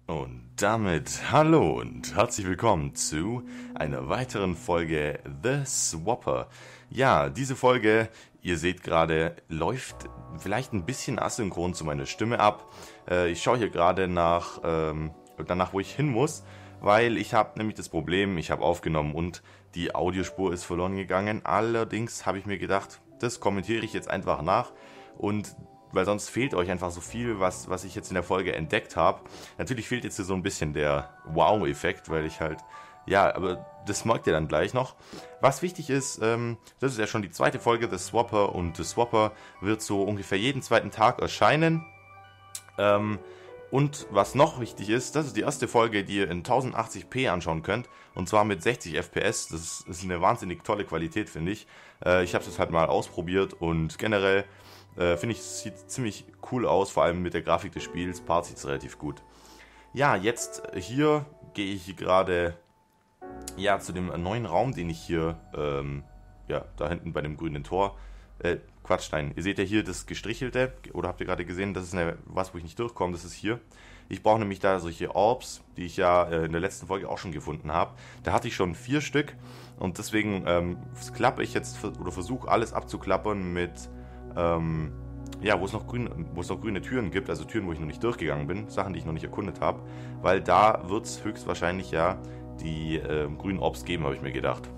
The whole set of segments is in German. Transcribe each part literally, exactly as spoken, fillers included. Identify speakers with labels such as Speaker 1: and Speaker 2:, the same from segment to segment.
Speaker 1: Und damit hallo und herzlich willkommen zu einer weiteren Folge The Swapper. Ja, diese Folge, ihr seht gerade, läuft vielleicht ein bisschen asynchron zu meiner Stimme ab. Äh, ich schaue hier gerade nach, ähm, danach, wo ich hin muss, weil ich habe nämlich das Problem, ich habe aufgenommen und die Audiospur ist verloren gegangen. Allerdings habe ich mir gedacht, das kommentiere ich jetzt einfach nach und weil sonst fehlt euch einfach so viel, was, was ich jetzt in der Folge entdeckt habe. Natürlich fehlt jetzt hier so ein bisschen der Wow-Effekt, weil ich halt, ja, aber das merkt ihr dann gleich noch. Was wichtig ist, ähm, das ist ja schon die zweite Folge, The Swapper, und The Swapper wird so ungefähr jeden zweiten Tag erscheinen. Ähm, und was noch wichtig ist, das ist die erste Folge, die ihr in tausendachtzig p anschauen könnt, und zwar mit sechzig F P S. Das ist, das ist eine wahnsinnig tolle Qualität, finde ich. Äh, ich habe es jetzt halt mal ausprobiert und generell Äh, finde ich, es sieht ziemlich cool aus, vor allem mit der Grafik des Spiels, Part sieht es relativ gut. Ja, jetzt hier gehe ich gerade ja, zu dem neuen Raum, den ich hier, ähm, ja, da hinten bei dem grünen Tor, äh, Quatsch, nein, ihr seht ja hier das gestrichelte, oder habt ihr gerade gesehen, das ist eine, was, wo ich nicht durchkomme, das ist hier. Ich brauche nämlich da solche Orbs, die ich ja äh, in der letzten Folge auch schon gefunden habe. Da hatte ich schon vier Stück und deswegen ähm, klappe ich jetzt, oder versuche alles abzuklappern mit Ähm, ja, wo es noch grün, wo es noch grüne Türen gibt, also Türen, wo ich noch nicht durchgegangen bin, Sachen, die ich noch nicht erkundet habe, weil da wird es höchstwahrscheinlich ja die äh, grünen Orbs geben, habe ich mir gedacht.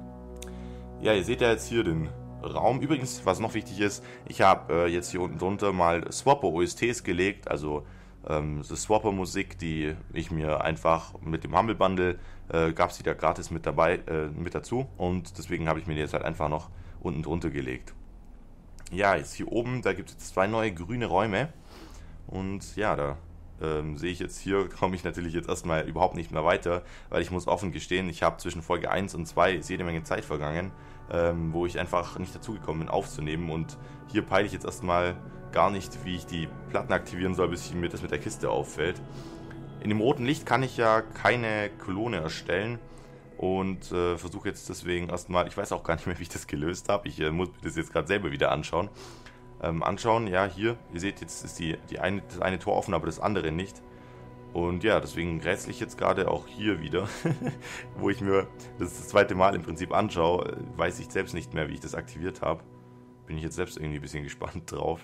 Speaker 1: Ja, ihr seht ja jetzt hier den Raum. Übrigens, was noch wichtig ist, ich habe äh, jetzt hier unten drunter mal Swapper O S Ts gelegt, also ähm, die Swapper Musik, die ich mir einfach mit dem Humble Bundle äh, gab es wieder gratis mit dabei, äh, mit dazu, und deswegen habe ich mir die jetzt halt einfach noch unten drunter gelegt. Ja, jetzt hier oben, da gibt es jetzt zwei neue grüne Räume. Und ja, da ähm, sehe ich jetzt hier, komme ich natürlich jetzt erstmal überhaupt nicht mehr weiter, weil ich muss offen gestehen, ich habe zwischen Folge eins und zwei ist jede Menge Zeit vergangen, ähm, wo ich einfach nicht dazugekommen bin aufzunehmen. Und hier peile ich jetzt erstmal gar nicht, wie ich die Platten aktivieren soll, bis mir das mit der Kiste auffällt. In dem roten Licht kann ich ja keine Klone erstellen. Und äh, versuche jetzt deswegen erstmal, ich weiß auch gar nicht mehr, wie ich das gelöst habe. Ich äh, muss mir das jetzt gerade selber wieder anschauen. Ähm, anschauen, ja, hier, ihr seht, jetzt ist die, die eine, das eine Tor offen, aber das andere nicht. Und ja, deswegen rätsel ich jetzt gerade auch hier wieder, wo ich mir das, das zweite Mal im Prinzip anschaue, weiß ich selbst nicht mehr, wie ich das aktiviert habe. Bin ich jetzt selbst irgendwie ein bisschen gespannt drauf.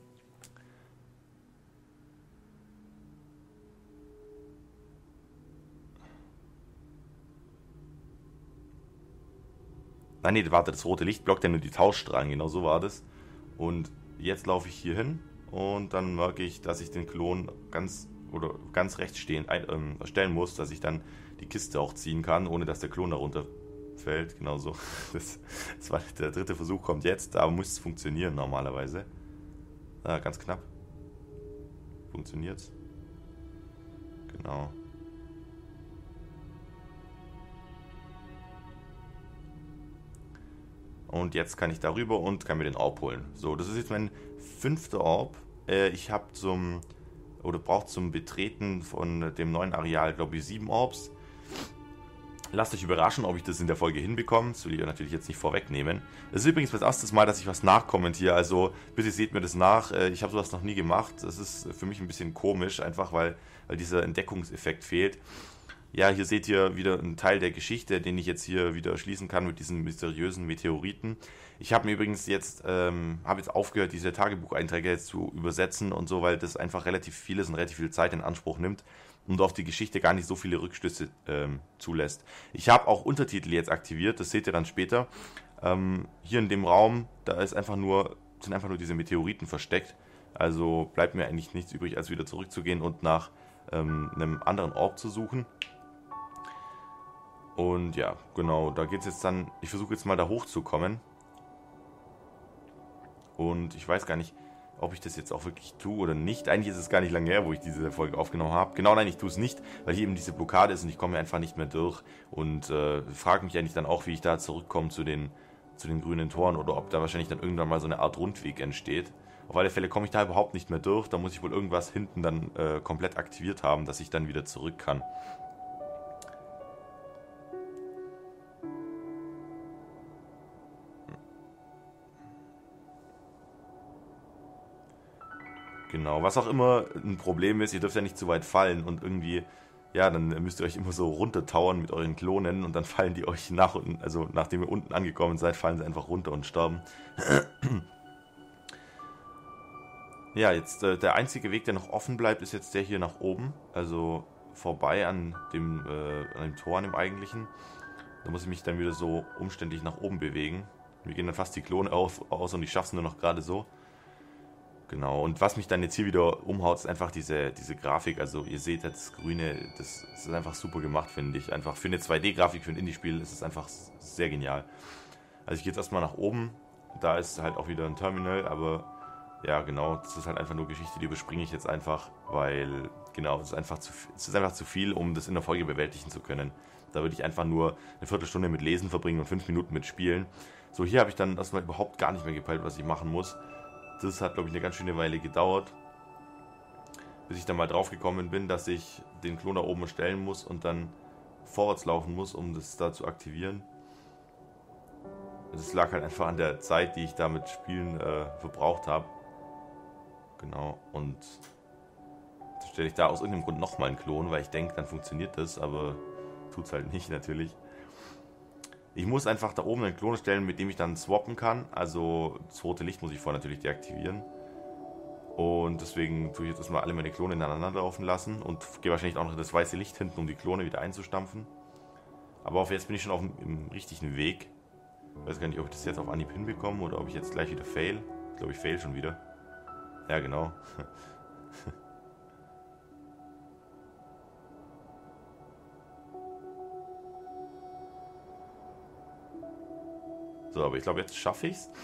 Speaker 1: Nein, nee, warte, das rote Licht blockt ja nur die Tauschstrahlen, genau so war das. Und jetzt laufe ich hier hin und dann merke ich, dass ich den Klon ganz oder ganz rechts stehend ein, ähm, erstellen muss, dass ich dann die Kiste auch ziehen kann, ohne dass der Klon darunter fällt. Genau so. Das, das war der dritte Versuch, kommt jetzt, aber muss es funktionieren normalerweise. Ah, ganz knapp. Funktioniert's? Genau. Und jetzt kann ich darüber und kann mir den Orb holen. So, das ist jetzt mein fünfter Orb. Äh, ich habe zum, oder brauche zum Betreten von dem neuen Areal, glaube ich, sieben Orbs. Lasst euch überraschen, ob ich das in der Folge hinbekomme. Das will ich natürlich jetzt nicht vorwegnehmen. Das ist übrigens das erste Mal, dass ich was nachkommentiere. Also bitte seht mir das nach. Äh, Ich habe sowas noch nie gemacht. Das ist für mich ein bisschen komisch, einfach weil, weil dieser Entdeckungseffekt fehlt. Ja, hier seht ihr wieder einen Teil der Geschichte, den ich jetzt hier wieder schließen kann mit diesen mysteriösen Meteoriten. Ich habe mir übrigens jetzt, ähm, habe jetzt aufgehört, diese Tagebucheinträge jetzt zu übersetzen und so, weil das einfach relativ viel ist und relativ viel Zeit in Anspruch nimmt und auf die Geschichte gar nicht so viele Rückschlüsse ähm, zulässt. Ich habe auch Untertitel jetzt aktiviert, das seht ihr dann später. Ähm, hier in dem Raum, da ist einfach nur, sind einfach nur diese Meteoriten versteckt. Also bleibt mir eigentlich nichts übrig, als wieder zurückzugehen und nach ähm, einem anderen Ort zu suchen. Und ja, genau, da geht es jetzt dann, ich versuche jetzt mal da hochzukommen. Und ich weiß gar nicht, ob ich das jetzt auch wirklich tue oder nicht. Eigentlich ist es gar nicht lange her, wo ich diese Folge aufgenommen habe. Genau, nein, ich tue es nicht, weil hier eben diese Blockade ist und ich komme einfach nicht mehr durch. Und äh, frage mich eigentlich dann auch, wie ich da zurückkomme zu den, zu den grünen Toren oder ob da wahrscheinlich dann irgendwann mal so eine Art Rundweg entsteht. Auf alle Fälle komme ich da überhaupt nicht mehr durch. Da muss ich wohl irgendwas hinten dann äh, komplett aktiviert haben, dass ich dann wieder zurück kann. Genau, was auch immer ein Problem ist, ihr dürft ja nicht zu weit fallen und irgendwie, ja, dann müsst ihr euch immer so runtertauern mit euren Klonen und dann fallen die euch nach unten, also nachdem ihr unten angekommen seid, fallen sie einfach runter und sterben. Ja, jetzt äh, der einzige Weg, der noch offen bleibt, ist jetzt der hier nach oben, also vorbei an dem, äh, an dem Tor, an dem eigentlichen. Da muss ich mich dann wieder so umständlich nach oben bewegen. Mir gehen dann fast die Klone auf, aus und ich schaffe es nur noch gerade so. Genau, und was mich dann jetzt hier wieder umhaut, ist einfach diese, diese Grafik. Also ihr seht das Grüne, das, das ist einfach super gemacht, finde ich. Einfach für eine zwei D-Grafik, für ein Indie-Spiel ist es einfach sehr genial. Also ich gehe jetzt erstmal nach oben. Da ist halt auch wieder ein Terminal, aber ja genau, das ist halt einfach nur Geschichte, die überspringe ich jetzt einfach, weil genau, es ist einfach zu, es ist einfach zu viel, um das in der Folge bewältigen zu können. Da würde ich einfach nur eine Viertelstunde mit Lesen verbringen und fünf Minuten mit Spielen. So, hier habe ich dann erstmal überhaupt gar nicht mehr gepeilt, was ich machen muss. Das hat, glaube ich, eine ganz schöne Weile gedauert, bis ich dann mal drauf gekommen bin, dass ich den Klon da oben stellen muss und dann vorwärts laufen muss, um das da zu aktivieren. Das lag halt einfach an der Zeit, die ich da mit Spielen äh, verbraucht habe. Genau, und dann stelle ich da aus irgendeinem Grund nochmal einen Klon, weil ich denke, dann funktioniert das, aber tut's halt nicht natürlich. Ich muss einfach da oben einen Klon stellen, mit dem ich dann swappen kann. Also das rote Licht muss ich vorher natürlich deaktivieren. Und deswegen tue ich jetzt erstmal alle meine Klone ineinander laufen lassen und gehe wahrscheinlich auch noch das weiße Licht hinten, um die Klone wieder einzustampfen. Aber auf jetzt bin ich schon auf dem im richtigen Weg. Ich weiß gar nicht, ob ich das jetzt auf Anhieb hinbekomme oder ob ich jetzt gleich wieder fail. Ich glaube, ich fail schon wieder. Ja, genau. So, aber ich glaube, jetzt schaffe ich es.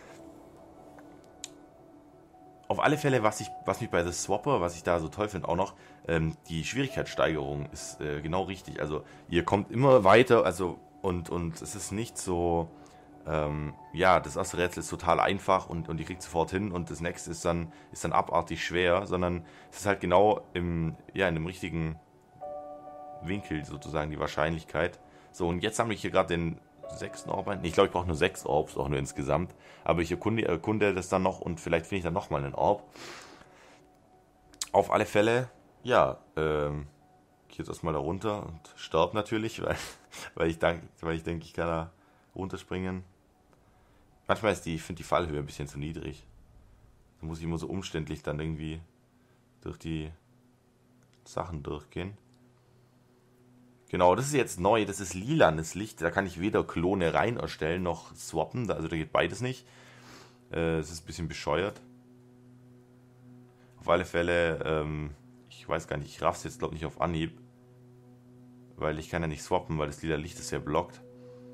Speaker 1: Auf alle Fälle, was, ich, was mich bei The Swapper, was ich da so toll finde, auch noch, ähm, die Schwierigkeitssteigerung ist äh, genau richtig. Also ihr kommt immer weiter, also und, und es ist nicht so, ähm, ja, das erste Rätsel ist total einfach und, und ihr kriegt sofort hin und das nächste ist dann, ist dann abartig schwer, sondern es ist halt genau im, ja, in dem richtigen Winkel sozusagen die Wahrscheinlichkeit. So, und jetzt sammle ich hier gerade den sechsten Orb ein. Nee, ich glaube, ich brauche nur sechs Orbs, auch nur insgesamt. Aber ich erkunde, erkunde das dann noch und vielleicht finde ich dann nochmal einen Orb. Auf alle Fälle, ja, ähm, ich gehe jetzt erstmal da runter und sterbe natürlich, weil, weil ich denke, weil ich, denk, ich kann da runterspringen. Manchmal ist die, ich finde die Fallhöhe ein bisschen zu niedrig. Da muss ich immer so umständlich dann irgendwie durch die Sachen durchgehen. Genau, das ist jetzt neu, das ist lilanes Licht, da kann ich weder Klone rein erstellen noch swappen, also da geht beides nicht. Äh, es ist ein bisschen bescheuert. Auf alle Fälle, ähm, ich weiß gar nicht, ich raff's jetzt glaube ich nicht auf Anhieb, weil ich kann ja nicht swappen, weil das lila Licht ist ja blockt.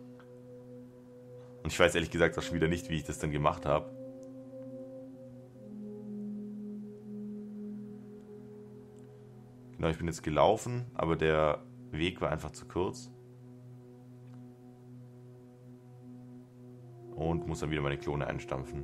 Speaker 1: Und ich weiß ehrlich gesagt auch schon wieder nicht, wie ich das dann gemacht habe. Genau, ich bin jetzt gelaufen, aber der Weg war einfach zu kurz. Und muss dann wieder meine Klone einstampfen.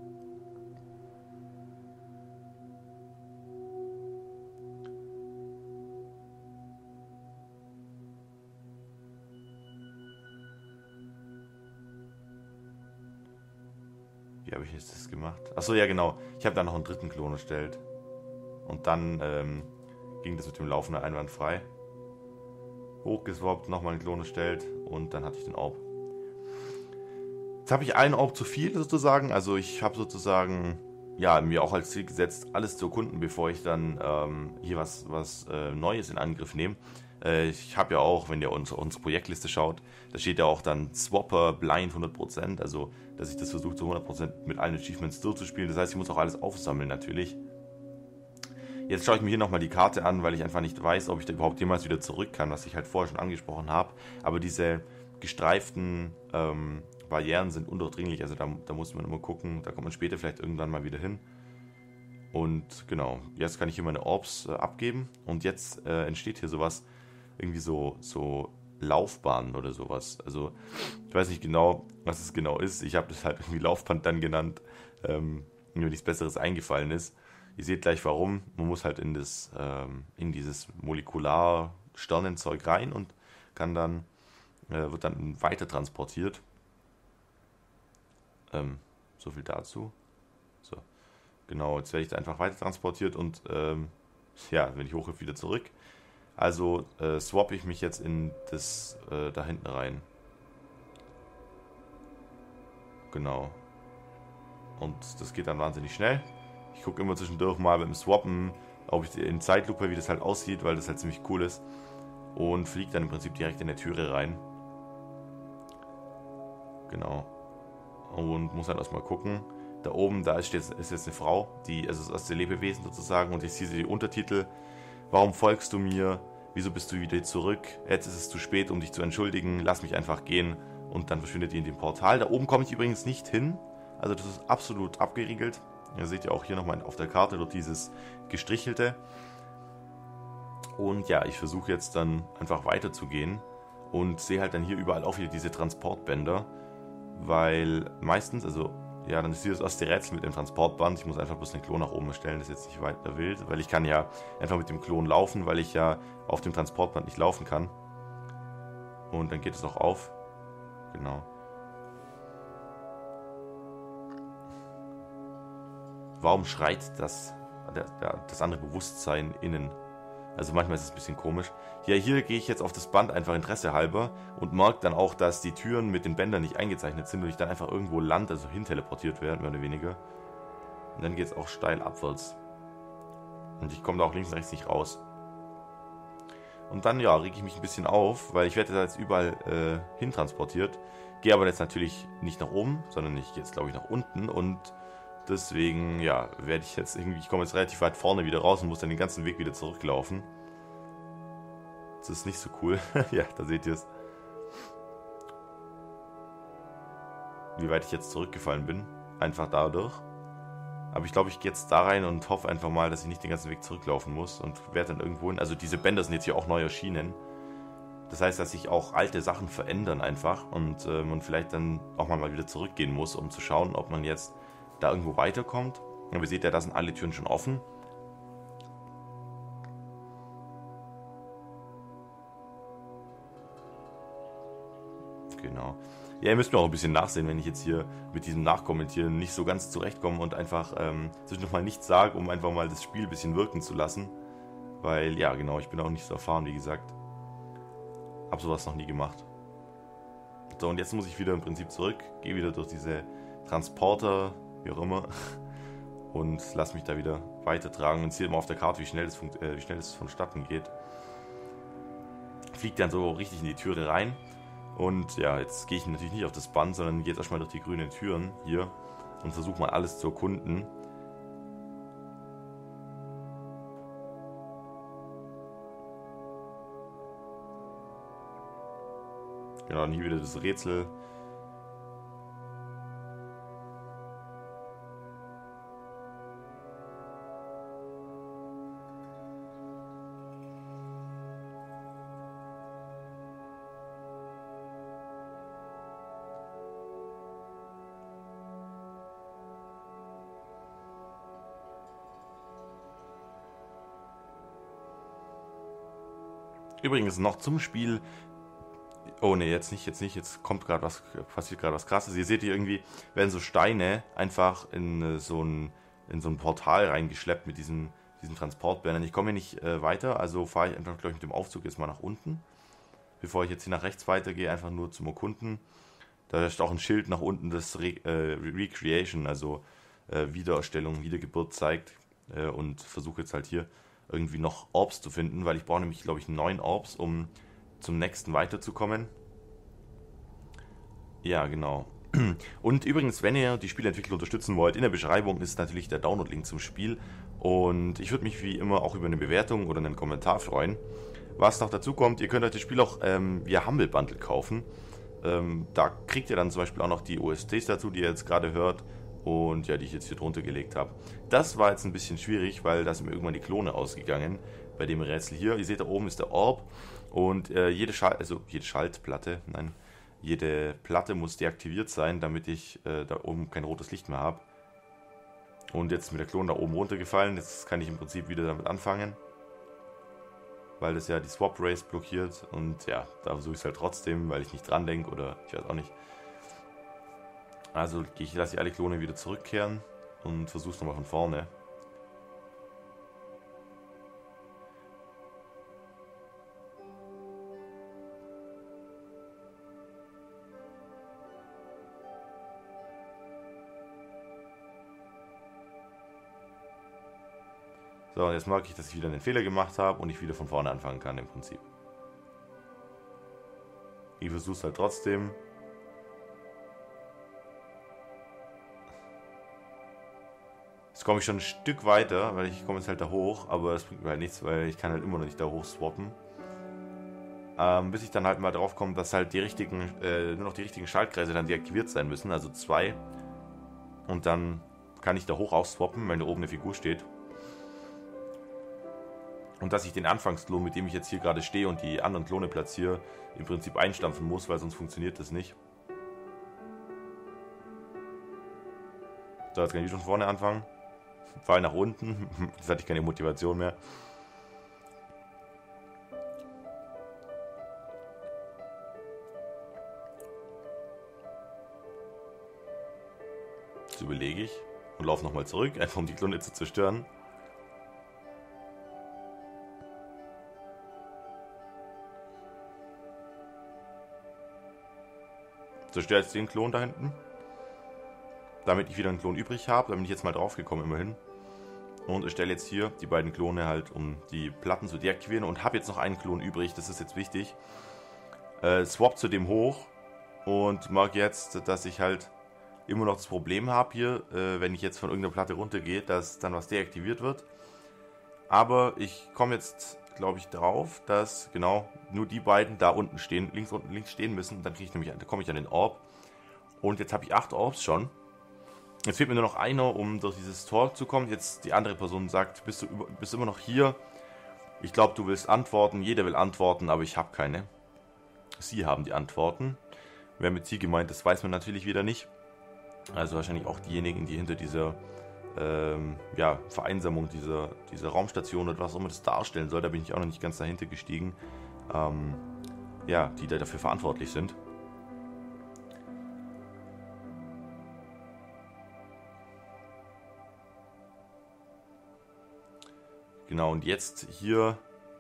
Speaker 1: Wie habe ich jetzt das gemacht? Achso, ja genau. Ich habe da noch einen dritten Klon erstellt. Und dann ähm, ging das mit dem Laufen einwandfrei. Hochgeswappt, nochmal einen Klon erstellt und dann hatte ich den Orb. Jetzt habe ich einen Orb zu viel sozusagen. Also ich habe sozusagen ja, mir auch als Ziel gesetzt, alles zu erkunden, bevor ich dann ähm, hier was, was äh, Neues in Angriff nehme. Äh, ich habe ja auch, wenn ihr uns, unsere Projektliste schaut, da steht ja auch dann Swapper Blind hundert Prozent. Also dass ich das versuche zu hundert Prozent mit allen Achievements durchzuspielen. Das heißt, ich muss auch alles aufsammeln natürlich. Jetzt schaue ich mir hier nochmal die Karte an, weil ich einfach nicht weiß, ob ich da überhaupt jemals wieder zurück kann, was ich halt vorher schon angesprochen habe. Aber diese gestreiften ähm, Barrieren sind undurchdringlich, also da, da muss man immer gucken, da kommt man später vielleicht irgendwann mal wieder hin. Und genau, jetzt kann ich hier meine Orbs äh, abgeben und jetzt äh, entsteht hier sowas, irgendwie so, so Laufbahnen oder sowas. Also ich weiß nicht genau, was es genau ist. Ich habe das halt irgendwie Laufbahn dann genannt, ähm, mir nichts Besseres eingefallen ist. Ihr seht gleich warum. Man muss halt in, das, ähm, in dieses Molekular-Sternenzeug rein und kann dann, äh, wird dann weiter transportiert. Ähm, so viel dazu. So, Genau, jetzt werde ich da einfach weiter transportiert und ähm, ja, wenn ich hochhüpfe, wieder zurück. Also äh, swappe ich mich jetzt in das äh, da hinten rein. Genau. Und das geht dann wahnsinnig schnell. Ich gucke immer zwischendurch mal beim Swappen, ob ich in Zeitlupe, wie das halt aussieht, weil das halt ziemlich cool ist. Und fliege dann im Prinzip direkt in die Türe rein. Genau. Und muss halt erstmal gucken. Da oben, da ist jetzt, ist jetzt eine Frau, die, also das erste Lebewesen sozusagen, und ich sehe die Untertitel. Warum folgst du mir? Wieso bist du wieder zurück? Jetzt ist es zu spät, um dich zu entschuldigen. Lass mich einfach gehen. Und dann verschwindet die in dem Portal. Da oben komme ich übrigens nicht hin. Also das ist absolut abgeriegelt. Ihr seht ja auch hier nochmal auf der Karte dort dieses gestrichelte. Und ja, ich versuche jetzt dann einfach weiterzugehen. Und sehe halt dann hier überall auch wieder diese Transportbänder. Weil meistens, also ja, dann ist hier das erste Rätsel mit dem Transportband. Ich muss einfach bloß den Klon nach oben stellen, das ist jetzt nicht weiter wild. Weil ich kann ja einfach mit dem Klon laufen, weil ich ja auf dem Transportband nicht laufen kann. Und dann geht es auch auf. Genau. Warum schreit das, das andere Bewusstsein innen? Also manchmal ist es ein bisschen komisch. Ja, hier gehe ich jetzt auf das Band einfach Interesse halber und merke dann auch, dass die Türen mit den Bändern nicht eingezeichnet sind und ich dann einfach irgendwo land, also hin teleportiert werde, mehr oder weniger. Und dann geht es auch steil abwärts. Und ich komme da auch links und rechts nicht raus. Und dann, ja, rege ich mich ein bisschen auf, weil ich werde da jetzt überall äh, hin transportiert. Gehe aber jetzt natürlich nicht nach oben, sondern ich gehe jetzt, glaube ich, nach unten. Und deswegen, ja, werde ich jetzt irgendwie, ich komme jetzt relativ weit vorne wieder raus und muss dann den ganzen Weg wieder zurücklaufen. Das ist nicht so cool. Ja, da seht ihr es. Wie weit ich jetzt zurückgefallen bin. Einfach dadurch. Aber ich glaube, ich gehe jetzt da rein und hoffe einfach mal, dass ich nicht den ganzen Weg zurücklaufen muss und werde dann irgendwo hin. Also diese Bänder sind jetzt hier auch neu erschienen. Das heißt, dass sich auch alte Sachen verändern einfach und äh, man vielleicht dann auch mal wieder zurückgehen muss, um zu schauen, ob man jetzt da irgendwo weiterkommt. Und ihr seht ja, da sind alle Türen schon offen. Genau. Ja, ihr müsst mir auch ein bisschen nachsehen, wenn ich jetzt hier mit diesem Nachkommentieren nicht so ganz zurechtkomme und einfach ähm, zwischendurch mal nichts sage, um einfach mal das Spiel ein bisschen wirken zu lassen. Weil, ja, genau, ich bin auch nicht so erfahren, wie gesagt. Hab sowas noch nie gemacht. So, und jetzt muss ich wieder im Prinzip zurück. Gehe wieder durch diese Transporter, wie auch immer. Und lass mich da wieder weitertragen. Und sehe immer auf der Karte, wie schnell es äh, wie schnell es vonstatten geht. Fliegt dann so richtig in die Türe rein. Und ja, jetzt gehe ich natürlich nicht auf das Band, sondern gehe jetzt erstmal durch die grünen Türen hier und versuche mal alles zu erkunden. Genau, und hier wieder das Rätsel. Übrigens noch zum Spiel. Oh ne, jetzt nicht, jetzt nicht, jetzt kommt gerade was, passiert gerade was Krasses. Ihr seht hier irgendwie, werden so Steine einfach in äh, so ein in so ein Portal reingeschleppt mit diesen, diesen Transportbändern. Ich komme hier nicht äh, weiter, also fahre ich einfach, glaube ich, mit dem Aufzug jetzt mal nach unten. Bevor ich jetzt hier nach rechts weitergehe, einfach nur zum Erkunden. Da ist auch ein Schild nach unten, das Re äh, Recreation, also äh, Wiedererstellung, Wiedergeburt zeigt. Äh, und versuche jetzt halt hier irgendwie noch Orbs zu finden, weil ich brauche nämlich, glaube ich, neun Orbs, um zum nächsten weiterzukommen. Ja, genau. Und übrigens, wenn ihr die Spieleentwickler unterstützen wollt, in der Beschreibung ist natürlich der Download-Link zum Spiel. Und ich würde mich wie immer auch über eine Bewertung oder einen Kommentar freuen. Was noch dazu kommt, ihr könnt euch das Spiel auch ähm, via Humble Bundle kaufen. Ähm, da kriegt ihr dann zum Beispiel auch noch die O S Ts dazu, die ihr jetzt gerade hört. Und ja, die ich jetzt hier drunter gelegt habe. Das war jetzt ein bisschen schwierig, weil da sind mir irgendwann die Klone ausgegangen bei dem Rätsel hier. Ihr seht, da oben ist der Orb und äh, jede, Schal also jede Schaltplatte, nein, jede Platte muss deaktiviert sein, damit ich äh, da oben kein rotes Licht mehr habe. Und jetzt ist mir der Klon da oben runtergefallen. Jetzt kann ich im Prinzip wieder damit anfangen, weil das ja die Swap Race blockiert. Und ja, da versuche ich es halt trotzdem, weil ich nicht dran denke oder ich weiß auch nicht. Also ich lasse alle Klone wieder zurückkehren. und versuche es nochmal von vorne. So, und jetzt merke ich, dass ich wieder einen Fehler gemacht habe und ich wieder von vorne anfangen kann im Prinzip. Ich versuche es halt trotzdem. Jetzt komme ich schon ein Stück weiter, weil ich komme jetzt halt da hoch, aber das bringt mir halt nichts, weil ich kann halt immer noch nicht da hoch swappen. Ähm, bis ich dann halt mal drauf komme, dass halt die richtigen, äh, nur noch die richtigen Schaltkreise dann deaktiviert sein müssen, also zwei. Und dann kann ich da hoch auch swappen, wenn da oben eine Figur steht. Und dass ich den Anfangsklon, mit dem ich jetzt hier gerade stehe und die anderen Klone platziere, im Prinzip einstampfen muss, weil sonst funktioniert das nicht. So, jetzt kann ich wieder von vorne anfangen. Fall nach unten. Jetzt hatte ich keine Motivation mehr. Jetzt überlege ich und laufe nochmal zurück, einfach um die Klone zu zerstören. Zerstöre jetzt den Klon da hinten, damit ich wieder einen Klon übrig habe. Da bin ich jetzt mal drauf gekommen immerhin. Und erstelle jetzt hier die beiden Klone halt, um die Platten zu deaktivieren. Und habe jetzt noch einen Klon übrig, das ist jetzt wichtig. Äh, swap zu dem hoch und merke jetzt, dass ich halt immer noch das Problem habe hier, äh, wenn ich jetzt von irgendeiner Platte runtergehe, dass dann was deaktiviert wird. Aber ich komme jetzt, glaube ich, drauf, dass genau nur die beiden da unten stehen, links unten links stehen müssen. Dann kriege ich nämlich, da komme ich an den Orb. Und jetzt habe ich acht Orbs schon. Jetzt fehlt mir nur noch einer, um durch dieses Tor zu kommen. Jetzt die andere Person sagt, bist du bist immer noch hier? Ich glaube, du willst antworten. Jeder will antworten, aber ich habe keine. Sie haben die Antworten. Wer mit sie gemeint ist, weiß man natürlich wieder nicht. Also wahrscheinlich auch diejenigen, die hinter dieser ähm, ja, Vereinsamung dieser, dieser Raumstation oder was auch immer das darstellen soll, da bin ich auch noch nicht ganz dahinter gestiegen, ähm, ja, die da dafür verantwortlich sind. Genau, und jetzt hier,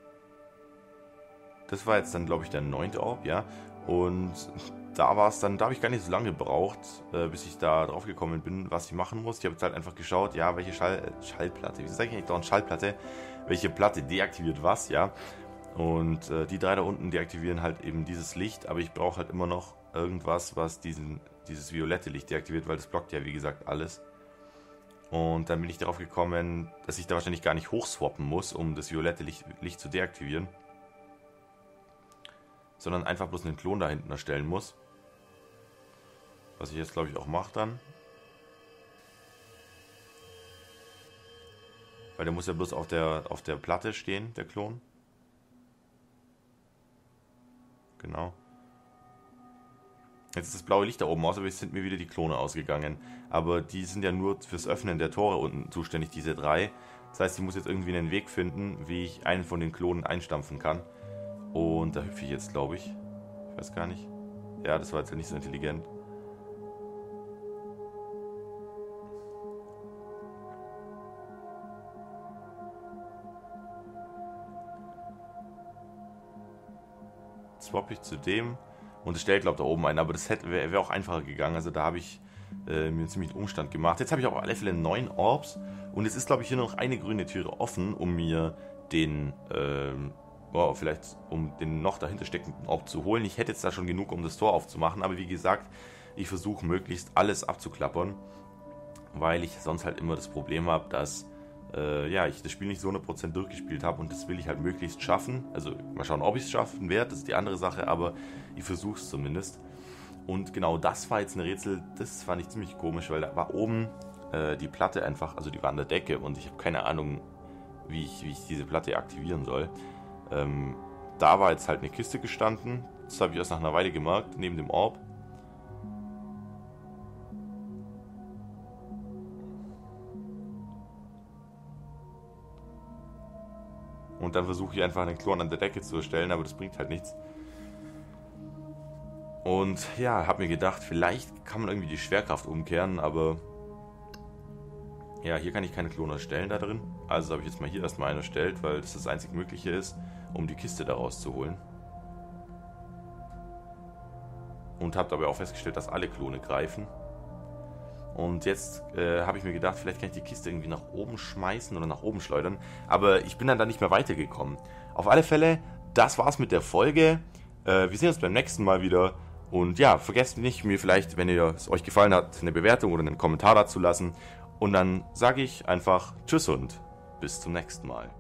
Speaker 1: das war jetzt dann, glaube ich, der neunte Orb, ja, und da war es dann, da habe ich gar nicht so lange gebraucht, äh, bis ich da drauf gekommen bin, was ich machen muss. Ich habe jetzt halt einfach geschaut, ja, welche Schall, Schallplatte, wie sage ich eigentlich dauernd Schallplatte, welche Platte deaktiviert was, ja. Und äh, die drei da unten deaktivieren halt eben dieses Licht, aber ich brauche halt immer noch irgendwas, was diesen, dieses violette Licht deaktiviert, weil das blockt ja, wie gesagt, alles. Und dann bin ich darauf gekommen, dass ich da wahrscheinlich gar nicht hochswappen muss, um das violette Licht, Licht zu deaktivieren, sondern einfach bloß einen Klon da hinten erstellen muss. Was ich jetzt, glaube ich, auch mache dann. Weil der muss ja bloß auf der, auf der Platte stehen, der Klon. Genau. Jetzt ist das blaue Licht da oben aus, aber jetzt sind mir wieder die Klone ausgegangen. Aber die sind ja nur fürs Öffnen der Tore unten zuständig, diese drei. Das heißt, ich muss jetzt irgendwie einen Weg finden, wie ich einen von den Klonen einstampfen kann. Und da hüpfe ich jetzt, glaube ich. Ich weiß gar nicht. Ja, das war jetzt ja nicht so intelligent. Swap ich zu dem und es stellt, glaube ich, da oben ein. Aber das wäre wär auch einfacher gegangen. Also da habe ich äh, mir einen ziemlichen Umstand gemacht. Jetzt habe ich auf alle Fälle neun Orbs. Und es ist, glaube ich, hier noch eine grüne Türe offen, um mir den... Ähm, Wow, vielleicht um den noch dahinter steckenden Orb zu holen. Ich hätte jetzt da schon genug, um das Tor aufzumachen, aber wie gesagt, ich versuche möglichst alles abzuklappern, weil ich sonst halt immer das Problem habe, dass äh, ja, ich das Spiel nicht so hundert Prozent durchgespielt habe und das will ich halt möglichst schaffen. Also mal schauen, ob ich es schaffen werde, das ist die andere Sache, aber ich versuche es zumindest. Und genau das war jetzt ein Rätsel, das fand ich ziemlich komisch, weil da war oben äh, die Platte einfach, also die war an der Decke und ich habe keine Ahnung, wie ich, wie ich diese Platte aktivieren soll. Ähm, da war jetzt halt eine Kiste gestanden. Das habe ich erst nach einer Weile gemerkt, neben dem Orb. Und dann versuche ich einfach einen Klon an der Decke zu erstellen, aber das bringt halt nichts. Und ja, habe mir gedacht, vielleicht kann man irgendwie die Schwerkraft umkehren, aber Ja, hier kann ich keine Klone erstellen da drin. Also habe ich jetzt mal hier erstmal einen erstellt, weil das das einzig Mögliche ist, um die Kiste da rauszuholen. Und habe dabei auch festgestellt, dass alle Klone greifen. Und jetzt äh, habe ich mir gedacht, vielleicht kann ich die Kiste irgendwie nach oben schmeißen oder nach oben schleudern. Aber ich bin dann da nicht mehr weitergekommen. Auf alle Fälle, das war's mit der Folge. Äh, wir sehen uns beim nächsten Mal wieder. Und ja, vergesst nicht, mir vielleicht, wenn ihr es euch gefallen hat, eine Bewertung oder einen Kommentar dazu lassen. Und dann sage ich einfach Tschüss und bis zum nächsten Mal.